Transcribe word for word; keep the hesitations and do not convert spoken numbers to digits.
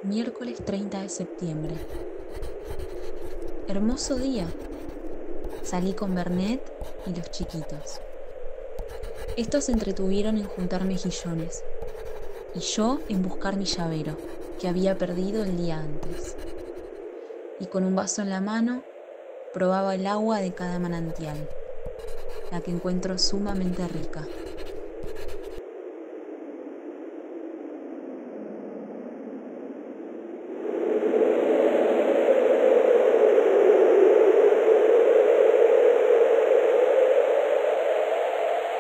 Miércoles treinta de septiembre. Hermoso día. Salí con Bernet y los chiquitos. Estos se entretuvieron en juntar mejillones y yo en buscar mi llavero, que había perdido el día antes. Y con un vaso en la mano, probaba el agua de cada manantial, la que encuentro sumamente rica.